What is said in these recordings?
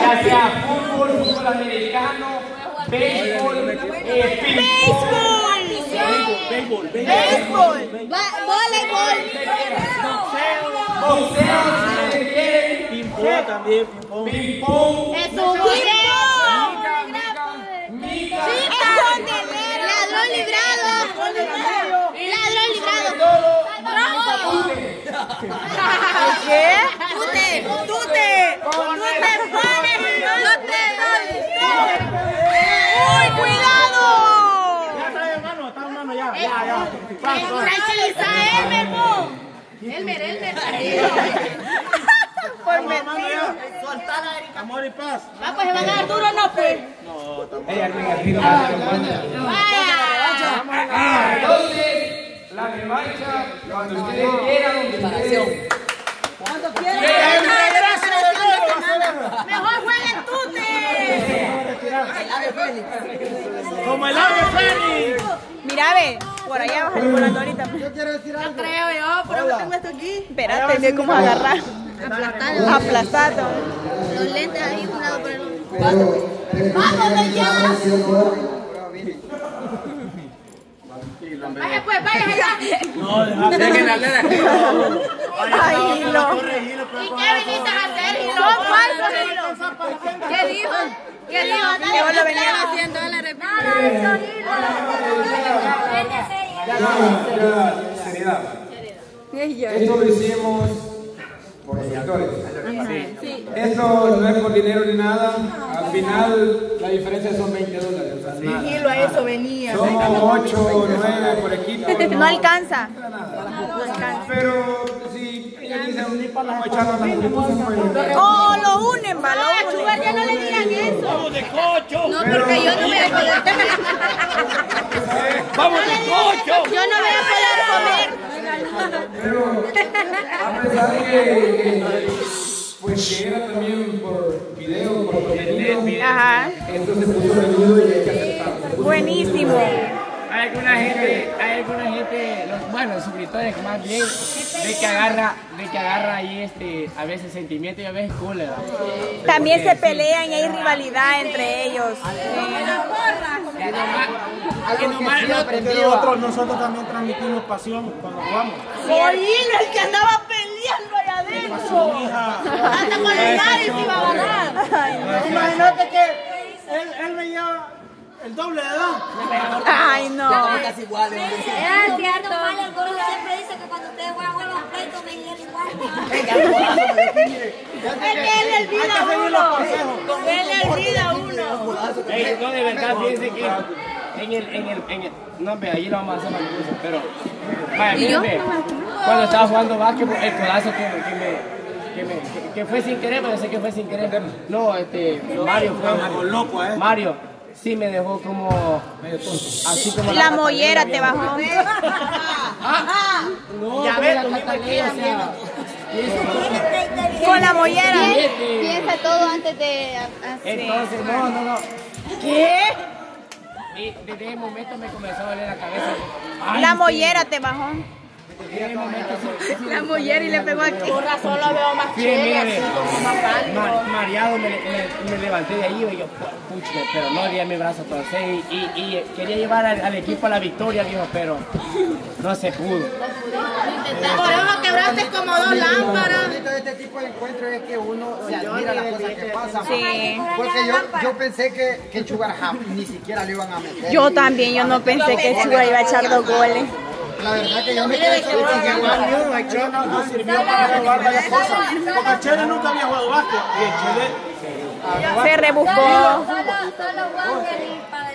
Ya sea fútbol, fútbol americano, béisbol, béisbol, voleibol, boxeo, ping-pong también, ping-pong, ladrón librado, ¿qué? Tute, pones y no te doy. ¡Uy, cuidado! Ya está, hermano, ya. Tranquiliza, Elmer, po. Elmer. Por metido. Soltala, Erika. Amor y paz. Va, pues se van a dar duro, ¿no, pues? No, tampoco. Entonces, la revancha, cuando ustedes quieran, Cuando quieran. Mejor jueguen Tute. Como el ave Fénix. Mira, ve, por allá vas a ir volando ahorita. Yo quiero decir algo. No creo yo, pero yo tengo esto aquí. Espérate, ve cómo agarrar. Aplastado. Los lentes ahí, un lado por el otro. ¡Vámonos ya! Vaya pues, vaya allá. No, déjenme hablar aquí. Ay, Hilo. ¿Y qué viniste a hacer, Hilo? Son falsos, Hilo. ¿Qué dijo? Que vos lo venían haciendo $100. seriedad. Esto lo hicimos por los sectores. Esto no es por dinero ni nada. Al final la diferencia son $20. Hilo a eso venía. Somos 8 o 9 por equipo. No alcanza. Pero si ellos dicen vamos a echarnos las mariposas, pues. Oh, lo unen, va, lo unen. Chugar, ya no le digan eso. ¡Vamos de cocho! No, porque yo no voy a poder. ¡Vamos de cocho! Yo no voy a poder comer. Pero a pesar que pues que era también por video, por contenido, Ajá. esto se puso reñido y hay que aceptarlo. Buenísimo. Hay alguna gente, los suscriptores más bien, de que agarra ahí a veces sentimiento y a veces cólera. También se pelean y hay rivalidad entre ellos. Nosotros también transmitimos pasión cuando jugamos. Hilo, el que andaba peleando allá adentro. Hasta con el Gary se iba a ganar. Imagínate que él me lleva el doble de edad. Ay, no. Es cierto. Mal, el gordo siempre dice que cuando ustedes juegan los pleitos me llegan igual. Es que él le olvida a uno. Él le olvida a uno. No, de verdad, fíjense que no, ve, ahí lo vamos a hacer más cosas, pero vaya, fíjense, cuando estaba jugando básquetbol, el codazo que fue sin querer, pero sé que fue sin querer. No, Mario fue loco, Mario. Sí, me dejó como así como La mollera te bajó. No, ya ves, la Catalina, o sea, Con la mollera. Piensa todo antes de hacer. entonces, no. ¿Qué? Y desde ese momento me comenzó a doler la cabeza. La mollera te bajó. Desde ese momento La mollera y le pegó aquí. Por razón lo veo más chévere, así como más pálido. mareado me levanté de ahí y yo, pucha, pero no di mi brazo torcer y quería llevar al equipo a la victoria, dijo, pero no se pudo. Por eso quebraste como 2 lámparas. De este tipo de encuentros es que uno se admira las cosas que pasan. Sí. Porque yo pensé que Chugar ni siquiera le iban a meter. Yo también, yo no pensé que Chugar iba a echar 2 goles. La verdad que yo me quedé Nos sirvió para jugar varias cosas. Porque Chele nunca había jugado básquet. Y el Chele Se rebuscó. Solo Wander y para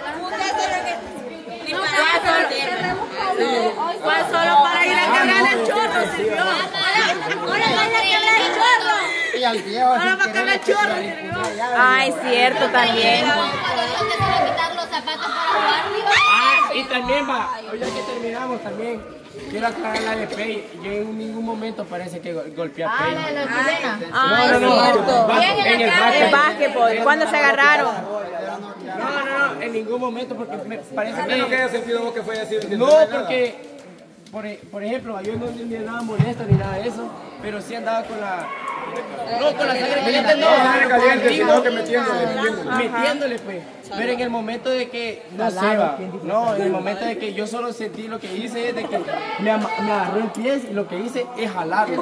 ¿Cuál solo para ir a quebrar el chorro sirvió? Ahora van a quebrar el chorro. y al viejo. Ahora va a quebrar el chorro, sirvió. Ay, cierto también. ¿Dónde se van a quitar los zapatos para jugar? Y también va, hoy ya que terminamos también, quiero aclarar la de Pei. Yo en ningún momento parece que golpeé a Pei. Ay, No, cierto. en el El básquetbol, ¿cuándo se agarraron? No, en ningún momento, porque me parece ¿Qué haya sentido vos que fue así? No, porque, por ejemplo, yo no ni nada molesto ni nada de eso, pero sí andaba con No, con la sangre caliente no. Sangre caliente, sino que metiéndole pues. Pero en el momento de que no se va, no, en el momento de que yo solo sentí lo que hice es de que me agarró el pie y lo que hice es jalarlo.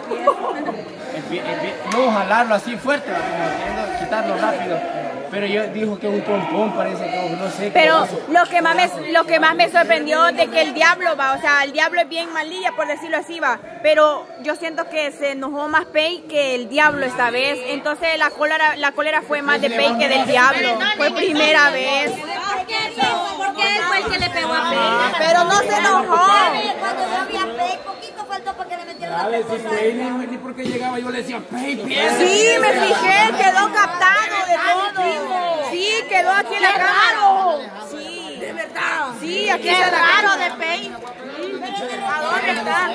No jalarlo así fuerte, quitarlo rápido. Pero yo dijo que un pompón parece que no sé. Pero lo que más me sorprendió de que el diablo va, o sea, el diablo es bien malilla por decirlo así va, pero yo siento que se enojó más Pei que el diablo esta vez, entonces la cólera fue más de Pei que del diablo, fue primera vez. Porque él fue el que le pegó a Pei. Pero no se enojó. Cuando yo vi a Pei, poquito faltó para que le metieran la cosa. Ni porque llegaba yo le decía, Pei, Sí, me fijé, quedó captado de todo. Sí, quedó aquí en la cámara. Sí, de verdad. Sí, aquí está la cámara de Pei. ¿A dónde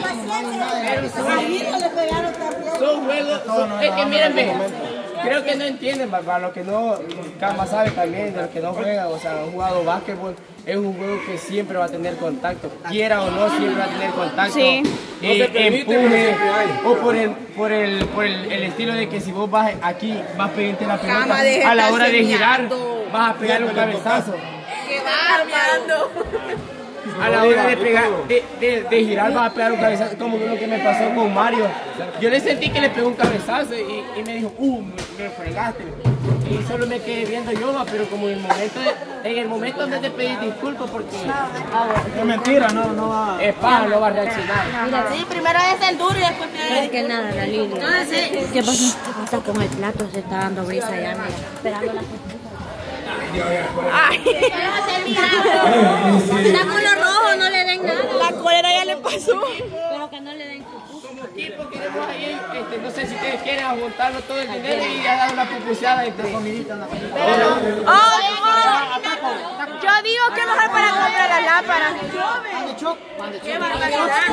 está? Son juegos, es que mírenme, creo que no entienden, para los que no, Cama sabe también, de los que no juegan, o sea, han jugado básquetbol, es un juego que siempre va a tener contacto, quiera o no, siempre va a tener contacto. Sí. Empuje, o por el estilo de que si vos vas aquí, vas a pedirte la pelota, a la hora de girar, vas a pegar un cabezazo. A la hora de pegar, de girar vas a pegar un cabezazo, como lo que me pasó con Mario. Yo le sentí que le pegó un cabezazo y me dijo, me fregaste. Y solo me quedé viendo yo, pero como en el momento donde te pedí disculpas porque... Es mentira, no va... Es paja, no va a reaccionar. Mira, sí, primero es el duro y después Es que nada, la Lilia. ¿Qué pasó? ¿Qué pasa con el plato? Se está dando brisa ya, mira. Esperando la Está con lo rojo, no le den nada. La cólera ya le pasó. Pero que no le den Como equipo queremos ahí, no sé si ustedes quieren juntarlo todo el dinero y ya dar una pupuseada entre comiditas. Yo digo que mejor para comprar las lámparas. ¡Qué barbaridad!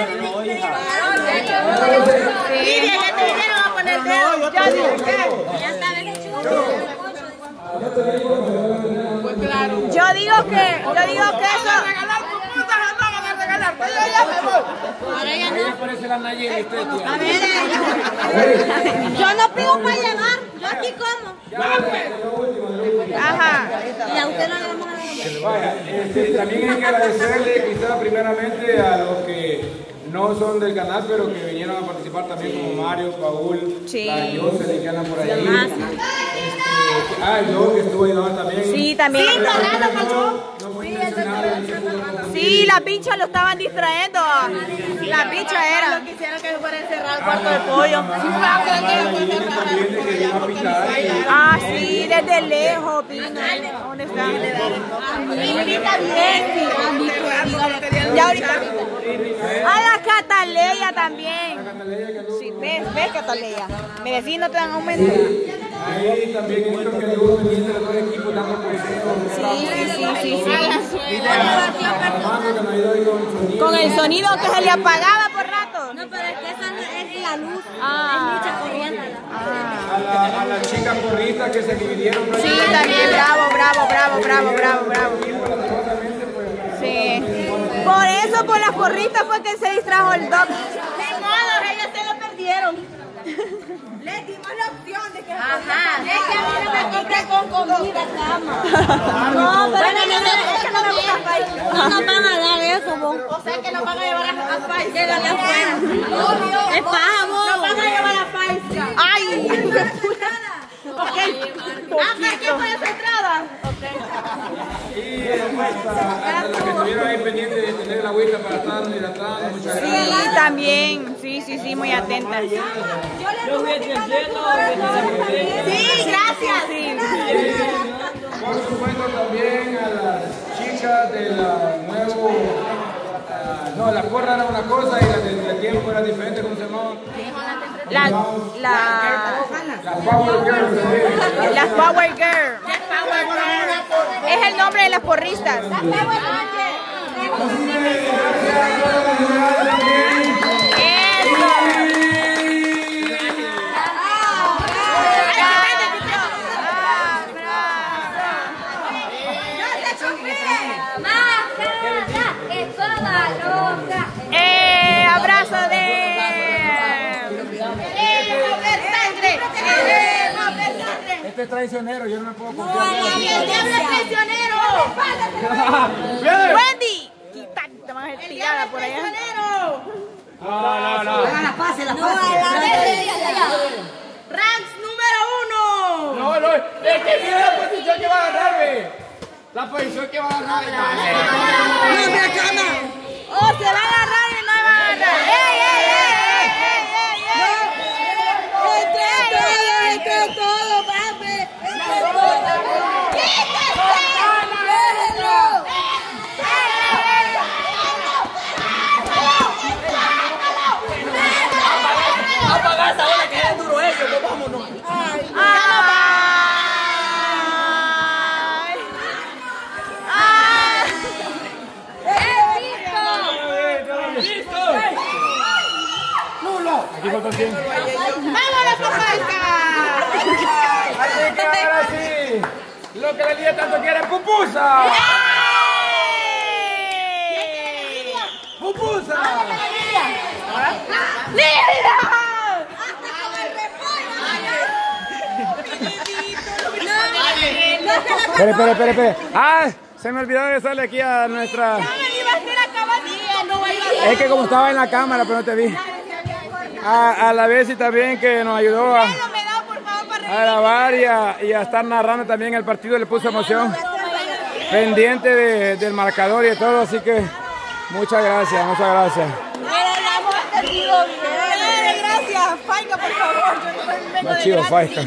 Sí, ya te vinieron a poner dedo. Ya sabes que Yo digo que eso. Ahora ya no. parece la Nayeli usted, tía? A ver, yo no pido para llevar, yo aquí como. Ajá. Y a usted no le vamos a dar. Vaya, también hay que agradecerle quizás primeramente a los que no son del canal, pero que vinieron a participar también como Mario, Paul, Sí. la Jocelyn que andan por ahí. Yo que estuve ayudando también. Sí, también. No fue intencional. Sí, las bichas lo estaban distrayendo. Las bichas eran. Quisiera que fuera encerrado el cuarto del pollo. Ah, sí, desde lejos vino. ¿Dónde está? Invita bien. Ya ahorita. A la Cataleya también. Sí, ves Cataleya. Mi vecino te dan aumento. Ahí también esto que estuvo pendiente de los equipos dando consejos. Sí. Armando que me ayudó ahí con el sonido. Con el sonido que se le apagaba por rato. No, pero es que esa es la luz. Ah. Es mucha corriente. A las chicas porristas que se dividieron. Sí, también, bravo. Sí. Por eso con las porritas fue que se distrajo el doc. De modo, ellos se lo perdieron. Les dimos la opción de que... Ajá. Es que a mí no me toca con comida, cama. No, pero Es que no me gusta Fai. no nos van a dar eso, vos. O sea que nos van a llevar a Fai. Quédale afuera. Es paja, vos. Nos van a llevar a Fai. ¡Ay! ¿Qué fue esa entrada? Y hasta las que estuvieron ahí pendientes de tener la agüita para estar hidratando. Muchas gracias. Sí, también. Sí, muy atenta. Sí, gracias. Sí. Por supuesto también a las chicas de la nuevo... no, la porra era una cosa y la del tiempo era diferente, ¿cómo se llamaba? Las Power Girls. Las Power Girl. Es el nombre de las porristas. Abrazo de es traicionero, yo no me puedo confiar. ¡El diablo es traicionero! ¡Wendy! Quítate, más estirada por allá. No. Hagan la paz. Ranks número 1. No, es que mira la posición que va a agarrarme. La posición que va a agarrar. ¡Oh, se va a agarrar y no va a agarrar! ¡Ey! Entre todo, papi. Entre todo. Apagas ahora que es duro ellos, pues vámonos. Aquí falta 100. ¡Vámonos, Pajaca! Así que ahora sí, lo que la Lidia tanto quiere es pupusa. ¡Pupusa! ¡Lidia! Espere. Ah, se me olvidó de darle aquí a nuestra... Es que como estaba en la cámara, pero no te vi. A la vez y también que nos ayudó a grabar y a estar narrando también el partido, le puso emoción. Pendiente del marcador y de todo, así que muchas gracias. Gracias, Faica, por favor. Más chido, Faica.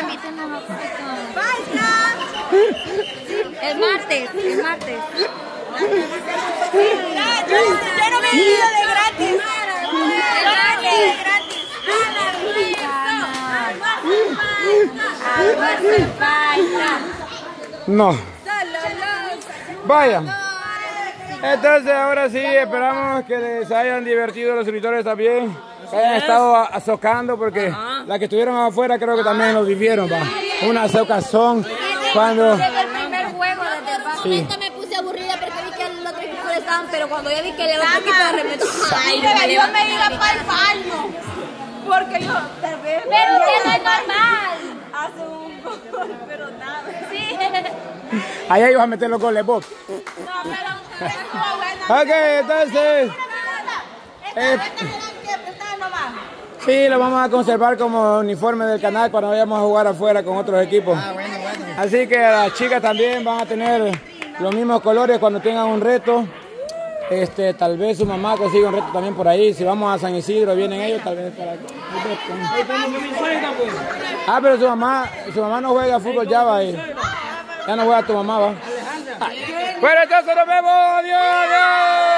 El martes. Yo no me he ido de gratis. No. Vaya. Entonces ahora sí, esperamos que les hayan divertido los suscriptores también. Que hayan estado azocando porque las que estuvieron afuera creo que también lo vivieron. Va. Una azocazón cuando... Desde el primer juego, desde el momento me puse aburrida porque vi que el otro equipo le estaban, pero cuando ya vi que el otro equipo de repente... Yo me iba para el baño. Porque yo, tal vez... Pero que no es normal. Hace un gol, pero nada. Sí. Allá ibas a meter los goles, Bob. No, pero estuvo buena. Ok, entonces... Sí, lo vamos a conservar como uniforme del canal cuando vayamos a jugar afuera con otros equipos. Bueno. Así que las chicas también van a tener los mismos colores cuando tengan un reto. Tal vez su mamá consiga un reto también por ahí. Si vamos a San Isidro, vienen ellos tal vez para... Ah, pero su mamá no juega fútbol, ya va ahí. Ya no juega tu mamá, va. Bueno, entonces nos vemos. Adiós.